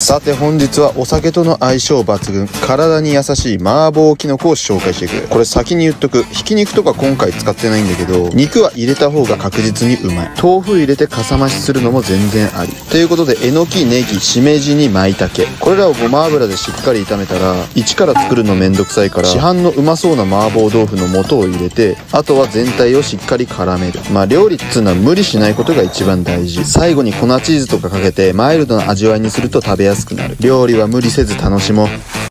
さて本日はお酒との相性抜群、体に優しい麻婆キノコを紹介していく。これ先に言っとく、ひき肉とか今回使ってないんだけど、肉は入れた方が確実にうまい。豆腐入れてかさ増しするのも全然ありということで、えのき、ネギ、しめじに舞茸、これらをごま油でしっかり炒めたら、一から作るのめんどくさいから、市販のうまそうな麻婆豆腐の素を入れて、あとは全体をしっかり絡める。料理っつうのは無理しないことが一番大事。最後に粉チーズとかかけてマイルドな味わいにすると食べやすくなる。料理は無理せず楽しもう。